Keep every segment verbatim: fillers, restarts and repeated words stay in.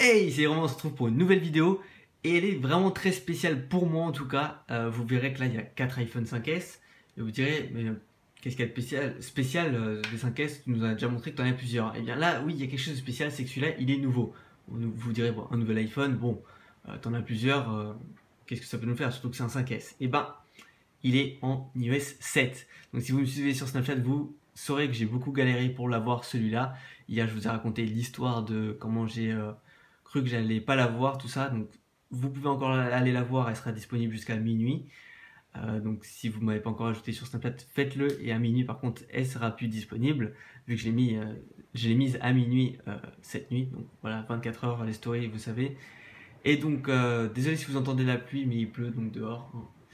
Hey, c'est vraiment, on se retrouve pour une nouvelle vidéo et elle est vraiment très spéciale pour moi en tout cas. Euh, vous verrez que là il y a quatre iPhone cinq S et vous direz mais euh, qu'est-ce qu'il y a de spécial, spécial euh, des cinq S? Tu nous as déjà montré que tu en as plusieurs. Et bien là oui, il y a quelque chose de spécial, c'est que celui-là il est nouveau. Vous, vous direz bon, un nouvel iPhone, bon, euh, tu en as plusieurs, euh, qu'est-ce que ça peut nous faire? Surtout que c'est un cinq S. Et ben il est en i O S sept. Donc si vous me suivez sur Snapchat, vous saurez que j'ai beaucoup galéré pour l'avoir celui-là. Hier je vous ai raconté l'histoire de comment j'ai euh, cru que j'allais pas la voir, tout ça. Donc vous pouvez encore aller la voir, elle sera disponible jusqu'à minuit. Euh, donc si vous m'avez pas encore ajouté sur Snapchat, faites-le. Et à minuit par contre, elle sera plus disponible vu que je l'ai mis, euh, je l'ai mise à minuit euh, cette nuit. Donc voilà, vingt-quatre heures les stories, vous savez. Et donc euh, désolé si vous entendez la pluie, mais il pleut donc dehors.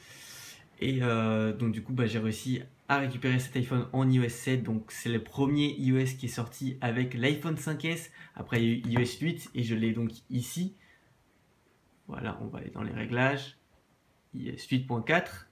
Et euh, donc du coup, bah, j'ai réussi à récupérer cet iPhone en i O S sept. Donc c'est le premier iOS qui est sorti avec l'iPhone cinq S. Après il y a eu i O S huit et je l'ai donc ici. Voilà, on va aller dans les réglages. i O S huit point quatre.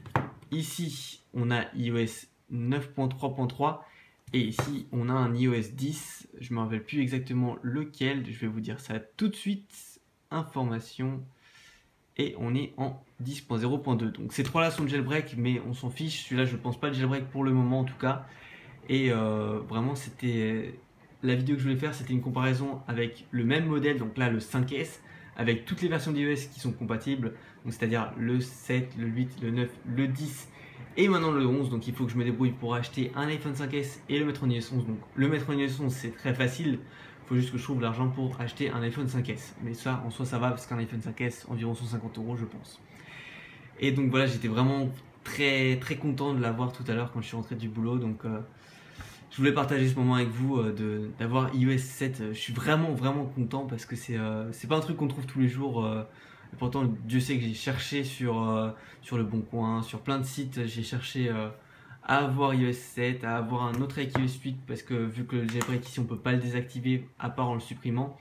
Ici, on a i O S neuf point trois point trois. Et ici, on a un i O S dix. Je ne me rappelle plus exactement lequel. Je vais vous dire ça tout de suite. Information. Et on est en dix point zéro point deux. Donc ces trois-là sont jailbreak, mais on s'en fiche. Celui-là, je ne pense pas le jailbreak pour le moment en tout cas. Et euh, vraiment, c'était la vidéo que je voulais faire, c'était une comparaison avec le même modèle, donc là le cinq S, avec toutes les versions d'iOS qui sont compatibles, donc c'est-à-dire le sept, le huit, le neuf, le dix et maintenant le onze. Donc il faut que je me débrouille pour acheter un iPhone cinq S et le mettre en i O S onze. Donc le mettre en i O S onze, c'est très facile. Il faut juste que je trouve l'argent pour acheter un iPhone cinq S. Mais ça, en soi, ça va parce qu'un iPhone cinq S, environ cent cinquante euros, je pense. Et donc voilà, j'étais vraiment très très content de l'avoir tout à l'heure quand je suis rentré du boulot. Donc euh, je voulais partager ce moment avec vous euh, d'avoir i O S sept. Je suis vraiment vraiment content parce que c'est euh, c'est pas un truc qu'on trouve tous les jours. Euh, et pourtant, Dieu sait que j'ai cherché sur, euh, sur le Bon Coin, sur plein de sites. J'ai cherché euh, à avoir i O S sept, à avoir un autre avec i O S huit parce que vu que le jailbreak ici on peut pas le désactiver à part en le supprimant.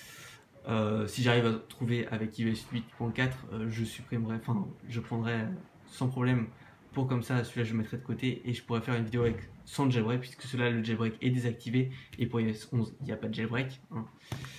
Euh, si j'arrive à trouver avec i O S huit point quatre, euh, je supprimerai, enfin je prendrai sans problème pour comme ça, celui-là je le mettrai de côté et je pourrais faire une vidéo avec sans jailbreak puisque celui-là le jailbreak est désactivé et pour i O S onze il n'y a pas de jailbreak. Hein.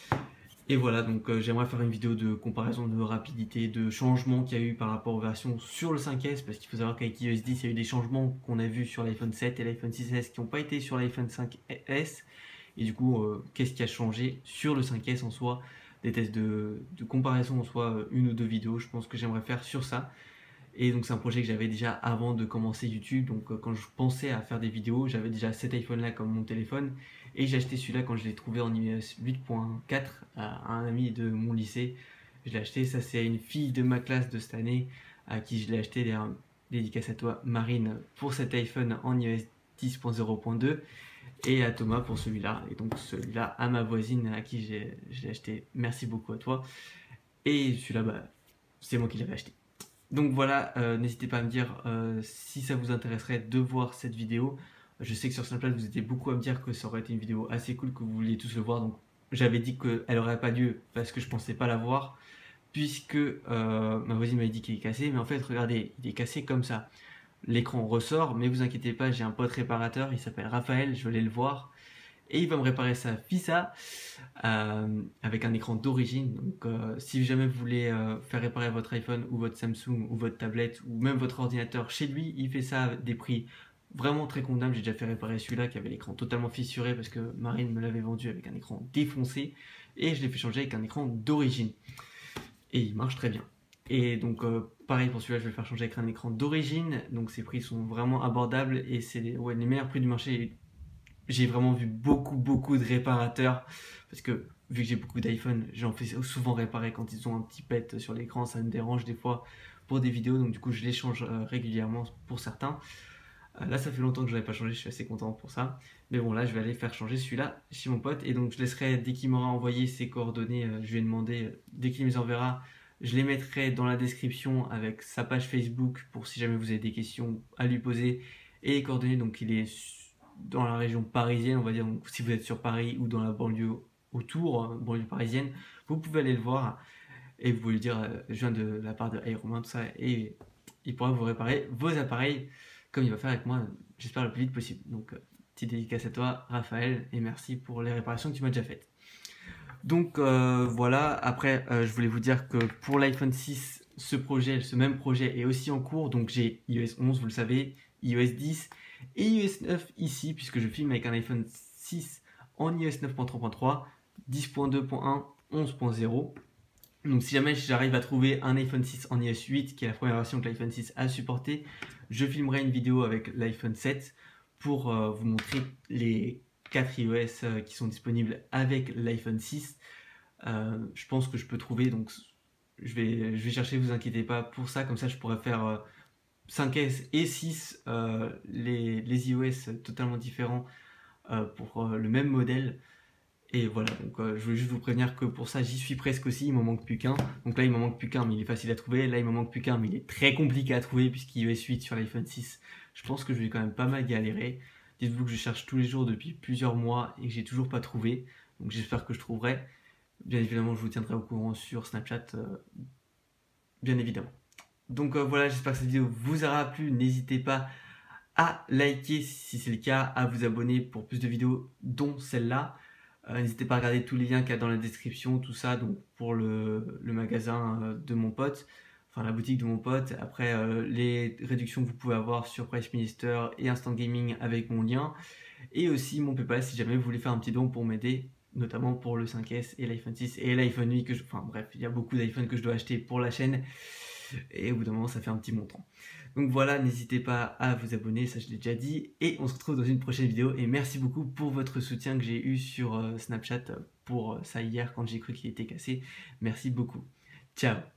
Et voilà, donc euh, j'aimerais faire une vidéo de comparaison de rapidité, de changements qu'il y a eu par rapport aux versions sur le cinq S parce qu'il faut savoir qu'avec i O S dix il y a eu des changements qu'on a vus sur l'iPhone sept et l'iPhone six S qui n'ont pas été sur l'iPhone cinq S. Et du coup, euh, qu'est-ce qui a changé sur le cinq S en soi? Des tests de, de comparaison en soi, une ou deux vidéos, je pense que j'aimerais faire sur ça. Et donc c'est un projet que j'avais déjà avant de commencer YouTube. Donc euh, quand je pensais à faire des vidéos, j'avais déjà cet iPhone là comme mon téléphone. Et j'ai acheté celui-là quand je l'ai trouvé en i O S huit point quatre à un ami de mon lycée. Je l'ai acheté, ça c'est à une fille de ma classe de cette année à qui je l'ai acheté. D'ailleurs, dédicace à toi Marine pour cet iPhone en i O S dix point zéro point deux. Et à Thomas pour celui-là, et donc celui-là à ma voisine à qui j'ai acheté, merci beaucoup à toi. Et celui-là, bah, c'est moi qui l'avais acheté. Donc voilà, euh, n'hésitez pas à me dire euh, si ça vous intéresserait de voir cette vidéo. Je sais que sur Snapchat vous étiez beaucoup à me dire que ça aurait été une vidéo assez cool, que vous vouliez tous le voir. Donc j'avais dit qu'elle aurait pas lieu parce que je pensais pas la voir, puisque euh, ma voisine m'avait dit qu'il est cassé. Mais en fait, regardez, il est cassé comme ça. L'écran ressort, mais vous inquiétez pas, j'ai un pote réparateur, il s'appelle Raphaël, je vais aller le voir et il va me réparer sa Fissa euh, avec un écran d'origine. Donc euh, si jamais vous voulez euh, faire réparer votre iPhone ou votre Samsung ou votre tablette ou même votre ordinateur chez lui, il fait ça à des prix vraiment très convenables. J'ai déjà fait réparer celui-là qui avait l'écran totalement fissuré parce que Marine me l'avait vendu avec un écran défoncé et je l'ai fait changer avec un écran d'origine et il marche très bien. Et donc euh, pareil pour celui-là, je vais le faire changer avec un écran d'origine. Donc ces prix sont vraiment abordables et c'est les, ouais, les meilleurs prix du marché. J'ai vraiment vu beaucoup beaucoup de réparateurs parce que vu que j'ai beaucoup d'iPhone, j'en fais souvent réparer quand ils ont un petit pet sur l'écran, ça me dérange des fois pour des vidéos. Donc du coup je les change euh, régulièrement pour certains. Euh, là ça fait longtemps que je n'avais pas changé, je suis assez content pour ça. Mais bon là je vais aller faire changer celui-là chez mon pote et donc je laisserai dès qu'il m'aura envoyé ses coordonnées, euh, je vais demander euh, dès qu'il me les enverra. Je les mettrai dans la description avec sa page Facebook pour si jamais vous avez des questions à lui poser et les coordonnées. Donc il est dans la région parisienne, on va dire, donc si vous êtes sur Paris ou dans la banlieue autour, banlieue parisienne, vous pouvez aller le voir et vous pouvez lui dire euh, je viens de la part de Hey Romain, tout ça, et il pourra vous réparer vos appareils comme il va faire avec moi, j'espère le plus vite possible. Donc petite dédicace à toi Raphaël et merci pour les réparations que tu m'as déjà faites. Donc euh, voilà, après euh, je voulais vous dire que pour l'iPhone six, ce projet, ce même projet est aussi en cours. Donc j'ai i O S onze, vous le savez, i O S dix et i O S neuf ici, puisque je filme avec un iPhone six en i O S neuf point trois point trois, dix point deux point un, onze point zéro. Donc si jamais j'arrive à trouver un iPhone six en i O S huit, qui est la première version que l'iPhone six a supporté, je filmerai une vidéo avec l'iPhone sept pour euh, vous montrer les quatre iOS euh, qui sont disponibles avec l'iPhone six. Euh, je pense que je peux trouver, donc je vais, je vais chercher, vous inquiétez pas pour ça, comme ça je pourrais faire euh, cinq S et six, euh, les, les iOS totalement différents euh, pour euh, le même modèle. Et voilà, donc euh, je voulais juste vous prévenir que pour ça j'y suis presque aussi, il m'en manque plus qu'un. Donc là il m'en manque plus qu'un mais il est facile à trouver, là il m'en manque plus qu'un mais il est très compliqué à trouver puisqu'il i O S huit sur l'iPhone six, je pense que je vais quand même pas mal galérer. Dites-vous que je cherche tous les jours depuis plusieurs mois et que j'ai toujours pas trouvé, donc j'espère que je trouverai. Bien évidemment je vous tiendrai au courant sur Snapchat, euh, bien évidemment. Donc euh, voilà, j'espère que cette vidéo vous aura plu, n'hésitez pas à liker si c'est le cas, à vous abonner pour plus de vidéos dont celle-là. Euh, N'hésitez pas à regarder tous les liens qu'il y a dans la description, tout ça, donc pour le, le magasin euh, de mon pote, enfin la boutique de mon pote. Après, euh, les réductions que vous pouvez avoir sur Price Minister et Instant Gaming avec mon lien. Et aussi mon PayPal si jamais vous voulez faire un petit don pour m'aider, notamment pour le cinq S et l'iPhone six et l'iPhone huit. Que je... Enfin bref, il y a beaucoup d'iPhone que je dois acheter pour la chaîne. Et au bout d'un moment, ça fait un petit montant. Donc voilà, n'hésitez pas à vous abonner, ça je l'ai déjà dit. Et on se retrouve dans une prochaine vidéo. Et merci beaucoup pour votre soutien que j'ai eu sur euh, Snapchat pour euh, ça hier quand j'ai cru qu'il était cassé. Merci beaucoup. Ciao.